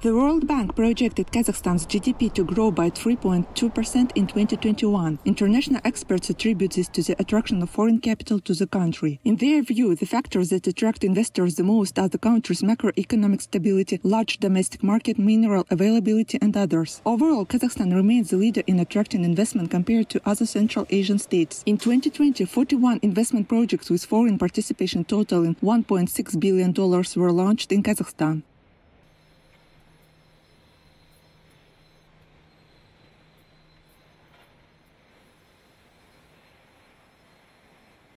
The World Bank projected Kazakhstan's GDP to grow by 3.2% in 2021. International experts attribute this to the attraction of foreign capital to the country. In their view, the factors that attract investors the most are the country's macroeconomic stability, large domestic market, mineral availability, and others. Overall, Kazakhstan remains the leader in attracting investment compared to other Central Asian states. In 2020, 41 investment projects with foreign participation totaling $1.6 billion were launched in Kazakhstan.